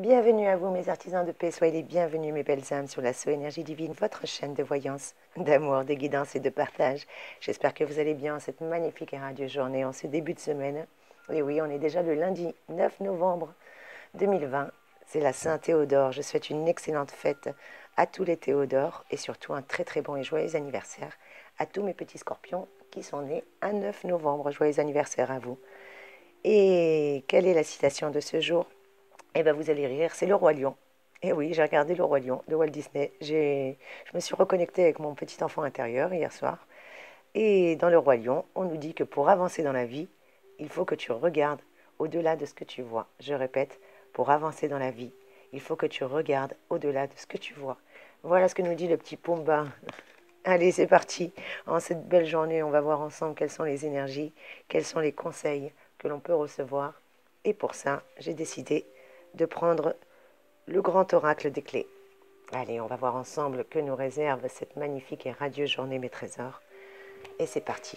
Bienvenue à vous mes artisans de paix, soyez les bienvenus mes belles âmes sur la So Énergie Divine, votre chaîne de voyance, d'amour, de guidance et de partage. J'espère que vous allez bien en cette magnifique et radieuse journée, en ce début de semaine. Et oui, on est déjà le lundi 9 novembre 2020, c'est la Saint-Théodore. Je souhaite une excellente fête à tous les Théodores et surtout un très très bon et joyeux anniversaire à tous mes petits scorpions qui sont nés un 9 novembre. Joyeux anniversaire à vous. Et quelle est la citation de ce jour? Eh bien, vous allez rire, c'est le Roi Lion. Et oui, j'ai regardé le Roi Lion de Walt Disney. Je me suis reconnectée avec mon petit enfant intérieur hier soir. Et dans le Roi Lion, on nous dit que pour avancer dans la vie, il faut que tu regardes au-delà de ce que tu vois. Je répète, pour avancer dans la vie, il faut que tu regardes au-delà de ce que tu vois. Voilà ce que nous dit le petit Pumba. Allez, c'est parti. En cette belle journée, on va voir ensemble quelles sont les énergies, quels sont les conseils que l'on peut recevoir. Et pour ça, j'ai décidé de prendre le grand oracle des clés. Allez, on va voir ensemble que nous réserve cette magnifique et radieuse journée, mes trésors. Et c'est parti.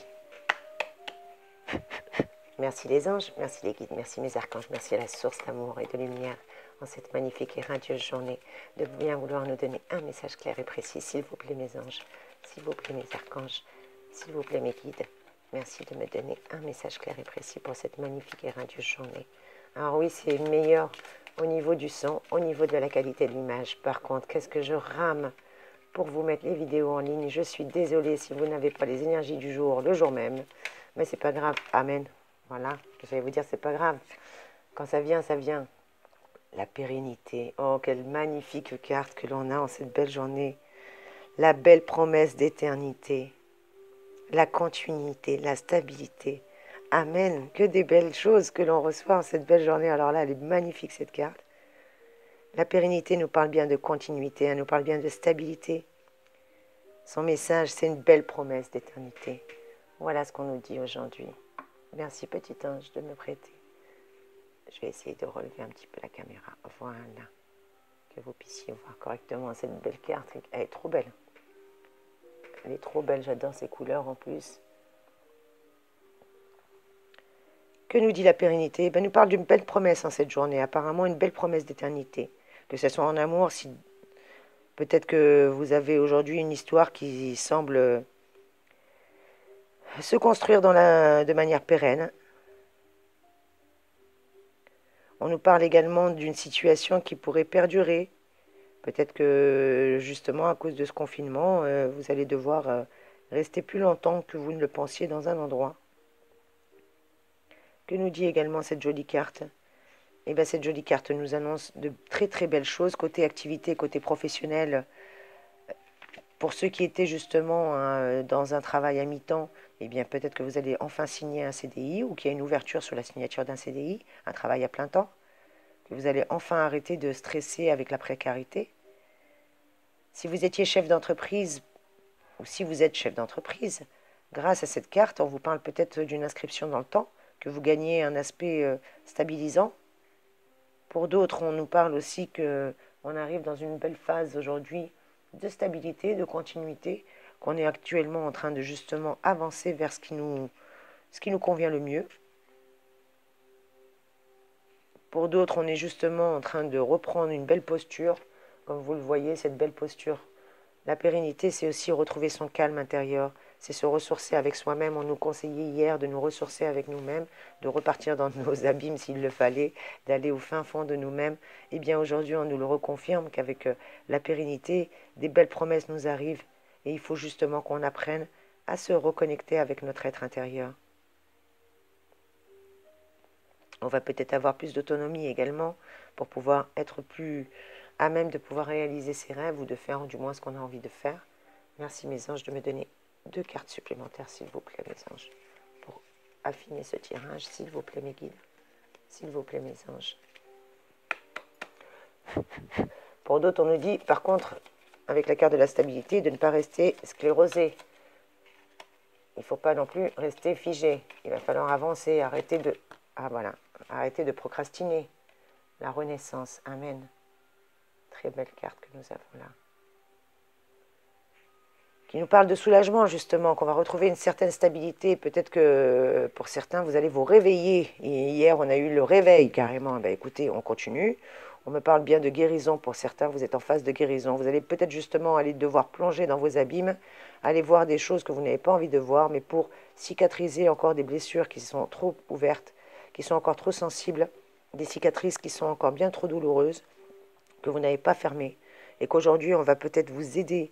Merci les anges, merci les guides, merci mes archanges, merci à la source d'amour et de lumière en cette magnifique et radieuse journée de bien vouloir nous donner un message clair et précis. S'il vous plaît mes anges, s'il vous plaît mes archanges, s'il vous plaît mes guides, merci de me donner un message clair et précis pour cette magnifique et radieuse journée. Alors oui, c'est meilleur au niveau du son, au niveau de la qualité de l'image. Par contre, qu'est-ce que je rame pour vous mettre les vidéos en ligne. Je suis désolée si vous n'avez pas les énergies du jour, le jour même. Mais c'est pas grave. Amen. Voilà. J'allais vous dire, c'est pas grave. Quand ça vient, ça vient. La pérennité. Oh, quelle magnifique carte que l'on a en cette belle journée. La belle promesse d'éternité. La continuité, la stabilité. Amen. Que des belles choses que l'on reçoit en cette belle journée. Alors là, elle est magnifique cette carte. La pérennité nous parle bien de continuité, elle nous parle bien de stabilité. Son message, c'est une belle promesse d'éternité. Voilà ce qu'on nous dit aujourd'hui. Merci petit ange de me prêter. Je vais essayer de relever un petit peu la caméra. Voilà. Que vous puissiez voir correctement cette belle carte. Elle est trop belle. Elle est trop belle, j'adore ces couleurs en plus. Que nous dit la pérennité? Ben, nous parle d'une belle promesse en cette journée. Apparemment une belle promesse d'éternité. Que ce soit en amour, si peut-être que vous avez aujourd'hui une histoire qui semble se construire de manière pérenne. On nous parle également d'une situation qui pourrait perdurer. Peut-être que justement à cause de ce confinement, vous allez devoir rester plus longtemps que vous ne le pensiez dans un endroit. Que nous dit également cette jolie carte? Eh bien, cette jolie carte nous annonce de très très belles choses côté activité, côté professionnel. Pour ceux qui étaient justement dans un travail à mi-temps, eh bien peut-être que vous allez enfin signer un CDI ou qu'il y a une ouverture sur la signature d'un CDI, un travail à plein temps, que vous allez enfin arrêter de stresser avec la précarité. Si vous étiez chef d'entreprise ou si vous êtes chef d'entreprise, grâce à cette carte, on vous parle peut-être d'une inscription dans le temps, que vous gagnez un aspect stabilisant. Pour d'autres, on nous parle aussi qu'on arrive dans une belle phase aujourd'hui de stabilité, de continuité, qu'on est actuellement en train de justement avancer vers ce qui nous convient le mieux. Pour d'autres, on est justement en train de reprendre une belle posture, comme vous le voyez, cette belle posture. La pérennité, c'est aussi retrouver son calme intérieur, c'est se ressourcer avec soi-même. On nous conseillait hier de nous ressourcer avec nous-mêmes, de repartir dans nos abîmes s'il le fallait, d'aller au fin fond de nous-mêmes. Eh bien aujourd'hui, on nous le reconfirme qu'avec la pérennité, des belles promesses nous arrivent et il faut justement qu'on apprenne à se reconnecter avec notre être intérieur. On va peut-être avoir plus d'autonomie également pour pouvoir être plus à même de pouvoir réaliser ses rêves ou de faire du moins ce qu'on a envie de faire. Merci mes anges de me donner 2 cartes supplémentaires, s'il vous plaît, mes anges, pour affiner ce tirage, s'il vous plaît, mes guides, s'il vous plaît, mes anges. Pour d'autres, on nous dit, par contre, avec la carte de la stabilité, de ne pas rester sclérosé. Il ne faut pas non plus rester figé. Il va falloir avancer, arrêter de procrastiner. La renaissance, amen. Très belle carte que nous avons là. qui nous parle de soulagement, justement, qu'on va retrouver une certaine stabilité. Peut-être que pour certains, vous allez vous réveiller. Et hier, on a eu le réveil, carrément. Ben, écoutez, on continue. On me parle bien de guérison. Pour certains, vous êtes en phase de guérison. Vous allez peut-être justement aller devoir plonger dans vos abîmes, aller voir des choses que vous n'avez pas envie de voir, mais pour cicatriser encore des blessures qui sont trop ouvertes, qui sont encore trop sensibles, des cicatrices qui sont encore bien trop douloureuses, que vous n'avez pas fermées. Et qu'aujourd'hui, on va peut-être vous aider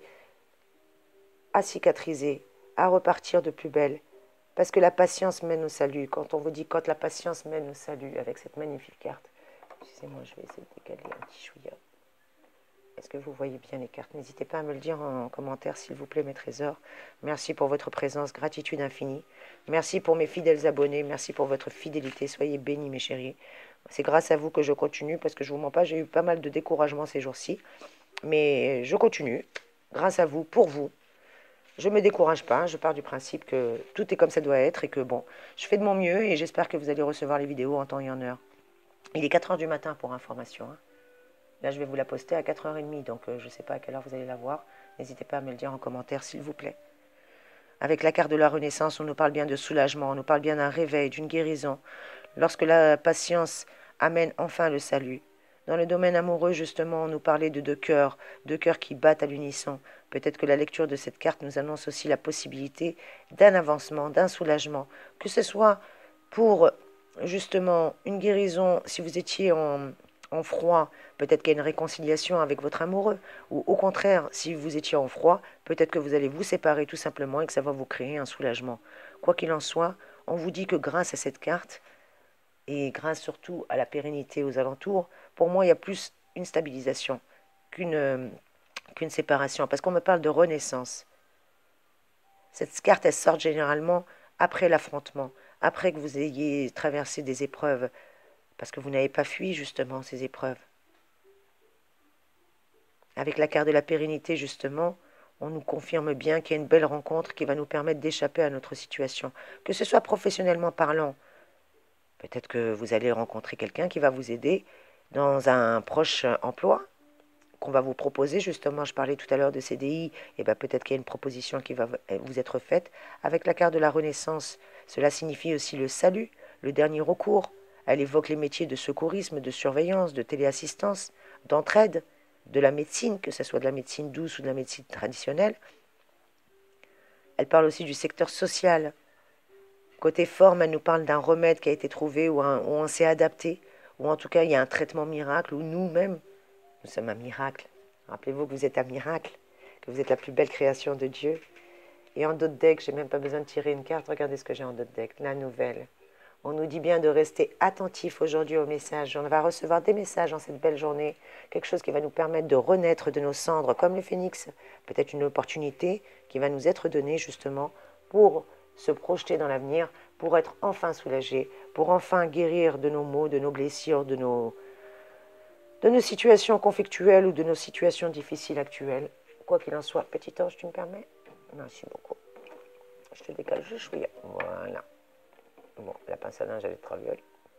à cicatriser, à repartir de plus belle. Parce que la patience mène au salut. Quand on vous dit quand la patience mène au salut, avec cette magnifique carte. Excusez-moi, je vais essayer de décaler un petit chouïa. Est-ce que vous voyez bien les cartes? N'hésitez pas à me le dire en commentaire, s'il vous plaît, mes trésors. Merci pour votre présence, gratitude infinie. Merci pour mes fidèles abonnés, merci pour votre fidélité. Soyez bénis, mes chéris. C'est grâce à vous que je continue, parce que je ne vous mens pas, j'ai eu pas mal de découragement ces jours-ci. Mais je continue, grâce à vous, pour vous. Je ne me décourage pas, je pars du principe que tout est comme ça doit être et que bon, je fais de mon mieux et j'espère que vous allez recevoir les vidéos en temps et en heure. Il est 4 h du matin pour information. Hein. Là, je vais vous la poster à 4 h 30, donc je ne sais pas à quelle heure vous allez la voir. N'hésitez pas à me le dire en commentaire, s'il vous plaît. Avec la carte de la Renaissance, on nous parle bien de soulagement, on nous parle bien d'un réveil, d'une guérison. Lorsque la patience amène enfin le salut. Dans le domaine amoureux, justement, on nous parlait de deux cœurs qui battent à l'unisson. Peut-être que la lecture de cette carte nous annonce aussi la possibilité d'un avancement, d'un soulagement. Que ce soit pour, justement, une guérison, si vous étiez en froid, peut-être qu'il y a une réconciliation avec votre amoureux. Ou au contraire, si vous étiez en froid, peut-être que vous allez vous séparer tout simplement et que ça va vous créer un soulagement. Quoi qu'il en soit, on vous dit que grâce à cette carte, et grâce surtout à la pérennité aux alentours, pour moi, il y a plus une stabilisation qu'une séparation. Parce qu'on me parle de renaissance. Cette carte, elle sort généralement après l'affrontement, après que vous ayez traversé des épreuves, parce que vous n'avez pas fui justement ces épreuves. Avec la carte de la pérennité, justement, on nous confirme bien qu'il y a une belle rencontre qui va nous permettre d'échapper à notre situation. Que ce soit professionnellement parlant, peut-être que vous allez rencontrer quelqu'un qui va vous aider dans un proche emploi qu'on va vous proposer. Justement, je parlais tout à l'heure de CDI, et bien peut-être qu'il y a une proposition qui va vous être faite. Avec la carte de la Renaissance, cela signifie aussi le salut, le dernier recours. Elle évoque les métiers de secourisme, de surveillance, de téléassistance, d'entraide, de la médecine, que ce soit de la médecine douce ou de la médecine traditionnelle. Elle parle aussi du secteur social. Côté forme, elle nous parle d'un remède qui a été trouvé où on s'est adapté, ou en tout cas il y a un traitement miracle, où nous-mêmes, nous sommes un miracle. Rappelez-vous que vous êtes un miracle, que vous êtes la plus belle création de Dieu. Et en d'autres decks, je n'ai même pas besoin de tirer une carte, regardez ce que j'ai en d'autres decks, la nouvelle. On nous dit bien de rester attentif aujourd'hui aux messages. On va recevoir des messages en cette belle journée, quelque chose qui va nous permettre de renaître de nos cendres, comme le phénix, peut-être une opportunité qui va nous être donnée justement pour se projeter dans l'avenir, pour être enfin soulagé, pour enfin guérir de nos maux, de nos blessures, de nos situations conflictuelles ou de nos situations difficiles actuelles. Quoi qu'il en soit, petit ange, tu me permets? Merci beaucoup. Je te décale juste, oui. Voilà. Bon, la pince à linge, elle est traviole.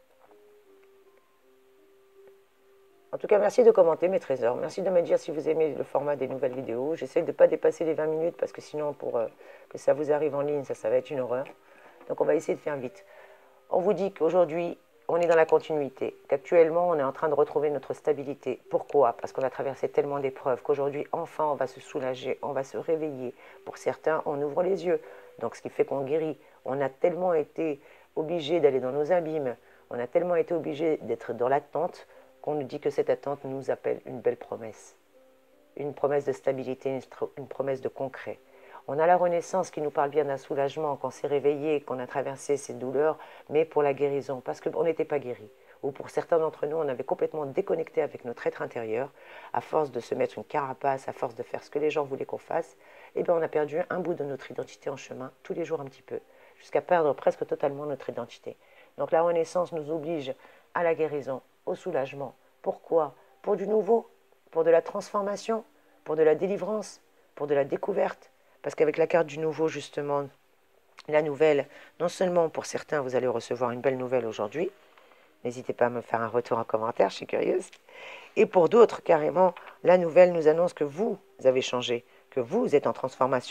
En tout cas, merci de commenter mes trésors. Merci de me dire si vous aimez le format des nouvelles vidéos. J'essaie de ne pas dépasser les 20 minutes parce que sinon, pour que ça vous arrive en ligne, ça va être une horreur. Donc, on va essayer de faire vite. On vous dit qu'aujourd'hui, on est dans la continuité, qu'actuellement, on est en train de retrouver notre stabilité. Pourquoi? Parce qu'on a traversé tellement d'épreuves qu'aujourd'hui, enfin, on va se soulager, on va se réveiller. Pour certains, on ouvre les yeux. Donc, ce qui fait qu'on guérit. On a tellement été obligés d'aller dans nos abîmes, on a tellement été obligés d'être dans l'attente qu'on nous dit que cette attente nous appelle une belle promesse. Une promesse de stabilité, une promesse de concret. On a la Renaissance qui nous parle bien d'un soulagement, qu'on s'est réveillé, qu'on a traversé ces douleurs, mais pour la guérison, parce qu'on n'était pas guéris. Ou pour certains d'entre nous, on avait complètement déconnecté avec notre être intérieur, à force de se mettre une carapace, à force de faire ce que les gens voulaient qu'on fasse, et bien on a perdu un bout de notre identité en chemin, tous les jours un petit peu, jusqu'à perdre presque totalement notre identité. Donc la Renaissance nous oblige à la guérison, au soulagement. Pourquoi? Pour du nouveau, pour de la transformation, pour de la délivrance, pour de la découverte. Parce qu'avec la carte du nouveau, justement, la nouvelle, non seulement pour certains, vous allez recevoir une belle nouvelle aujourd'hui, n'hésitez pas à me faire un retour en commentaire, je suis curieuse. Et pour d'autres, carrément, la nouvelle nous annonce que vous avez changé, que vous êtes en transformation.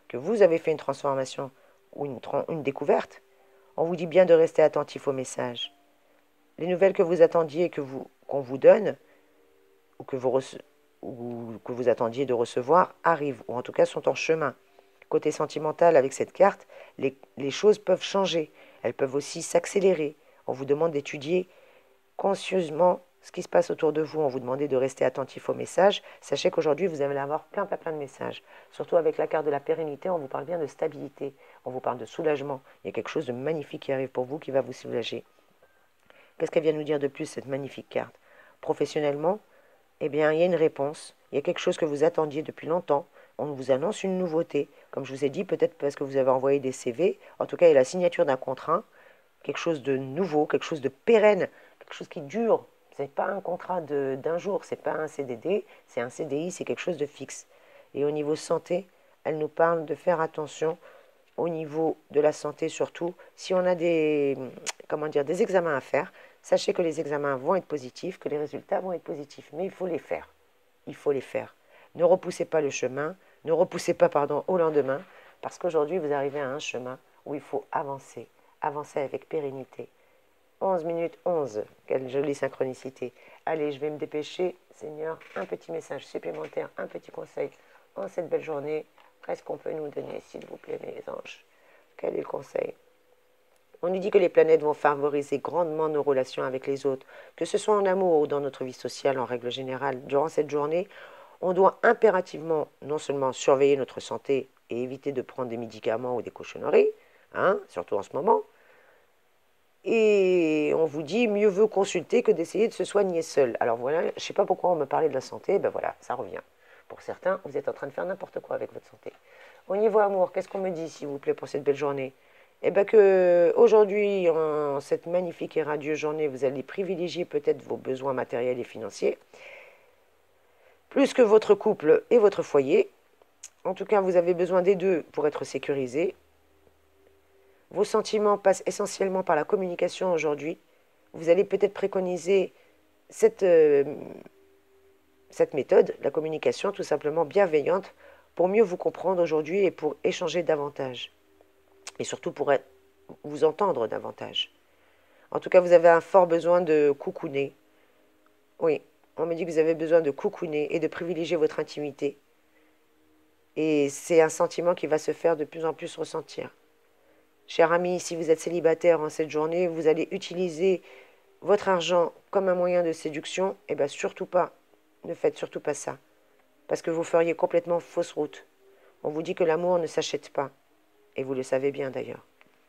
que vous avez fait une transformation ou une découverte, on vous dit bien de rester attentif aux messages. Les nouvelles que vous attendiez qu'on vous donne, ou que vous attendiez de recevoir, arrivent, ou en tout cas sont en chemin. Côté sentimental, avec cette carte, les choses peuvent changer. Elles peuvent aussi s'accélérer. On vous demande d'étudier conscieusement ce qui se passe autour de vous. On vous demande de rester attentif aux messages. Sachez qu'aujourd'hui, vous allez avoir plein de messages. Surtout avec la carte de la pérennité, on vous parle bien de stabilité. On vous parle de soulagement. Il y a quelque chose de magnifique qui arrive pour vous, qui va vous soulager. Qu'est-ce qu'elle vient nous dire de plus, cette magnifique carte? Professionnellement, eh bien, il y a une réponse. Il y a quelque chose que vous attendiez depuis longtemps. On vous annonce une nouveauté. Comme je vous ai dit, peut-être parce que vous avez envoyé des CV. En tout cas, il y a la signature d'un contrat. Quelque chose de nouveau, quelque chose de pérenne, quelque chose qui dure. Ce n'est pas un contrat d'un jour, ce n'est pas un CDD, c'est un CDI, c'est quelque chose de fixe. Et au niveau santé, elle nous parle de faire attention au niveau de la santé surtout. Si on a des examens à faire, sachez que les examens vont être positifs, que les résultats vont être positifs, mais il faut les faire. Il faut les faire. Ne repoussez pas le chemin, ne repoussez pas, au lendemain, parce qu'aujourd'hui, vous arrivez à un chemin où il faut avancer, avancer avec pérennité. 11 minutes 11, quelle jolie synchronicité. Allez, je vais me dépêcher. Seigneur, un petit message supplémentaire, un petit conseil en cette belle journée. Qu'est-ce qu'on peut nous donner, s'il vous plaît, mes anges? Quel est le conseil? On nous dit que les planètes vont favoriser grandement nos relations avec les autres, que ce soit en amour ou dans notre vie sociale en règle générale. Durant cette journée, on doit impérativement non seulement surveiller notre santé et éviter de prendre des médicaments ou des cochonneries, surtout en ce moment, et on vous dit mieux vaut consulter que d'essayer de se soigner seul. Alors voilà, je ne sais pas pourquoi on me parlait de la santé, ben voilà, ça revient. Pour certains, vous êtes en train de faire n'importe quoi avec votre santé. Au niveau amour, qu'est-ce qu'on me dit, s'il vous plaît, pour cette belle journée? Eh bien que aujourd'hui, en cette magnifique et radieuse journée, vous allez privilégier peut-être vos besoins matériels et financiers, plus que votre couple et votre foyer. En tout cas, vous avez besoin des deux pour être sécurisé. Vos sentiments passent essentiellement par la communication aujourd'hui. Vous allez peut-être préconiser cette méthode, la communication tout simplement bienveillante, pour mieux vous comprendre aujourd'hui et pour échanger davantage. Et surtout pour vous entendre davantage. En tout cas, vous avez un fort besoin de coucouner. Oui, on me dit que vous avez besoin de coucouner et de privilégier votre intimité. Et c'est un sentiment qui va se faire de plus en plus ressentir. Cher ami, si vous êtes célibataire en cette journée, vous allez utiliser votre argent comme un moyen de séduction, eh bien surtout pas, ne faites surtout pas ça. Parce que vous feriez complètement fausse route. On vous dit que l'amour ne s'achète pas. Et vous le savez bien d'ailleurs.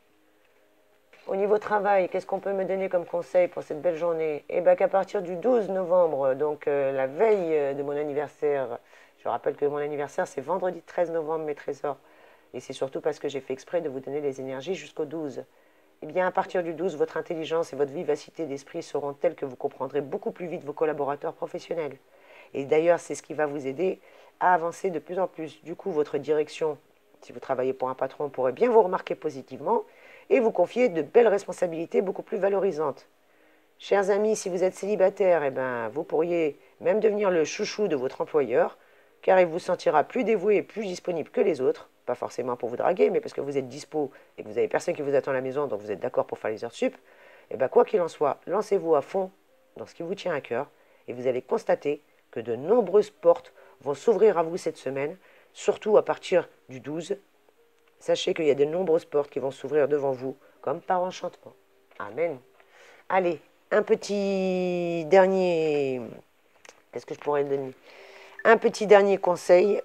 Au niveau travail, qu'est-ce qu'on peut me donner comme conseil pour cette belle journée? Eh bien qu'à partir du 12 novembre, donc la veille de mon anniversaire, je rappelle que mon anniversaire c'est vendredi 13 novembre, mes trésors. Et c'est surtout parce que j'ai fait exprès de vous donner les énergies jusqu'au 12. Eh bien, à partir du 12, votre intelligence et votre vivacité d'esprit seront telles que vous comprendrez beaucoup plus vite vos collaborateurs professionnels. Et d'ailleurs, c'est ce qui va vous aider à avancer de plus en plus. Du coup, votre direction, si vous travaillez pour un patron, pourrait bien vous remarquer positivement et vous confier de belles responsabilités beaucoup plus valorisantes. Chers amis, si vous êtes célibataire, eh ben, vous pourriez même devenir le chouchou de votre employeur, car il vous sentira plus dévoué et plus disponible que les autres. Pas forcément pour vous draguer, mais parce que vous êtes dispo et que vous n'avez personne qui vous attend à la maison, donc vous êtes d'accord pour faire les heures sup, et bien quoi qu'il en soit, lancez-vous à fond dans ce qui vous tient à cœur et vous allez constater que de nombreuses portes vont s'ouvrir à vous cette semaine, surtout à partir du 12. Sachez qu'il y a de nombreuses portes qui vont s'ouvrir devant vous, comme par enchantement. Amen. Allez, un petit dernier... Qu'est-ce que je pourrais donner? Un petit dernier conseil,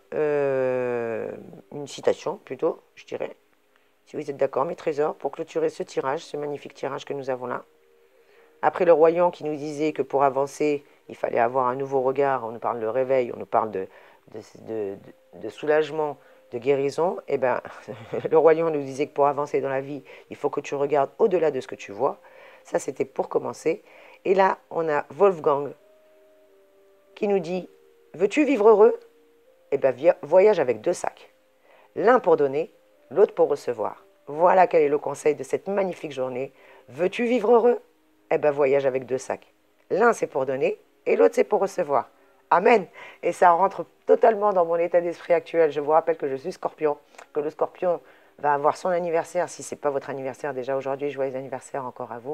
une citation plutôt, je dirais, si vous êtes d'accord, mes trésors, pour clôturer ce tirage, ce magnifique tirage que nous avons là. Après le royaume qui nous disait que pour avancer, il fallait avoir un nouveau regard, on nous parle de réveil, on nous parle de soulagement, de guérison, et bien le royaume nous disait que pour avancer dans la vie, il faut que tu regardes au-delà de ce que tu vois. Ça, c'était pour commencer. Et là, on a Wolfgang qui nous dit... Veux-tu vivre heureux? Eh bien, voyage avec 2 sacs. L'un pour donner, l'autre pour recevoir. Voilà quel est le conseil de cette magnifique journée. Veux-tu vivre heureux? Eh bien, voyage avec 2 sacs. L'un, c'est pour donner et l'autre, c'est pour recevoir. Amen. Et ça rentre totalement dans mon état d'esprit actuel. Je vous rappelle que je suis Scorpion, que le Scorpion va avoir son anniversaire, si ce n'est pas votre anniversaire déjà aujourd'hui, joyeux anniversaire encore à vous.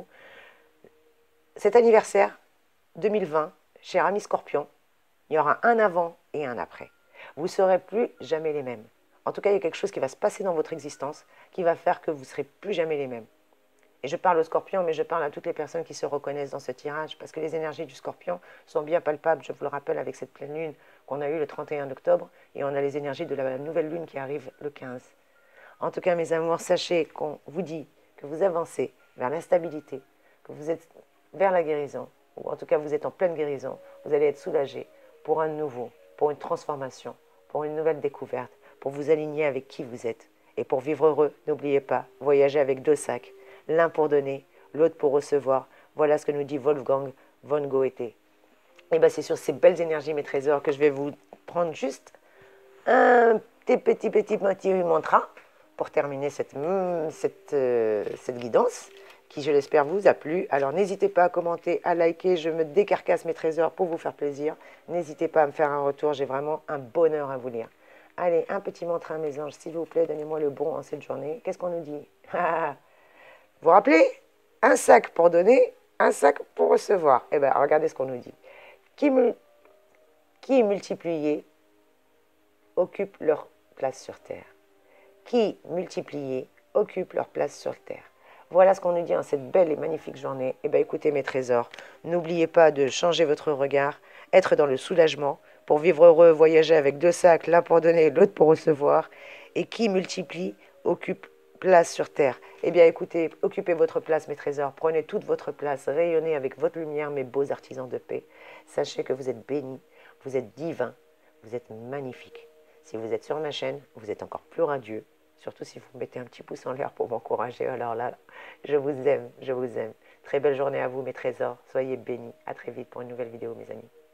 Cet anniversaire 2020, cher ami Scorpion, il y aura un avant et un après. Vous ne serez plus jamais les mêmes. En tout cas, il y a quelque chose qui va se passer dans votre existence qui va faire que vous ne serez plus jamais les mêmes. Et je parle au Scorpion, mais je parle à toutes les personnes qui se reconnaissent dans ce tirage, parce que les énergies du Scorpion sont bien palpables, je vous le rappelle, avec cette pleine lune qu'on a eue le 31 octobre, et on a les énergies de la nouvelle lune qui arrive le 15. En tout cas, mes amours, sachez qu'on vous dit que vous avancez vers l'instabilité, que vous êtes vers la guérison, ou en tout cas vous êtes en pleine guérison, vous allez être soulagé pour un nouveau, pour une transformation, pour une nouvelle découverte, pour vous aligner avec qui vous êtes. Et pour vivre heureux, n'oubliez pas, voyager avec 2 sacs, l'un pour donner, l'autre pour recevoir. Voilà ce que nous dit Wolfgang von Goethe. Et bien c'est sur ces belles énergies, mes trésors, que je vais vous prendre juste un petit mantra pour terminer cette guidance qui, je l'espère, vous a plu. Alors n'hésitez pas à commenter, à liker, je me décarcasse mes trésors pour vous faire plaisir. N'hésitez pas à me faire un retour, j'ai vraiment un bonheur à vous lire. Allez, un petit mantra, mes anges, s'il vous plaît, donnez-moi le bon en cette journée. Qu'est-ce qu'on nous dit? Vous vous rappelez? Un sac pour donner, un sac pour recevoir. Eh bien, regardez ce qu'on nous dit. Qui est multiplié occupe leur place sur Terre. Qui, multipliés, occupent leur place sur Terre. Voilà ce qu'on nous dit en cette belle et magnifique journée. Eh bien, écoutez mes trésors, n'oubliez pas de changer votre regard, être dans le soulagement, pour vivre heureux, voyager avec 2 sacs, l'un pour donner, l'autre pour recevoir. Et qui multiplie, occupe place sur Terre. Eh bien, écoutez, occupez votre place, mes trésors, prenez toute votre place, rayonnez avec votre lumière, mes beaux artisans de paix. Sachez que vous êtes bénis, vous êtes divins, vous êtes magnifiques. Si vous êtes sur ma chaîne, vous êtes encore plus radieux. Surtout si vous mettez un petit pouce en l'air pour m'encourager. Alors là, je vous aime, je vous aime. Très belle journée à vous, mes trésors. Soyez bénis. À très vite pour une nouvelle vidéo, mes amis.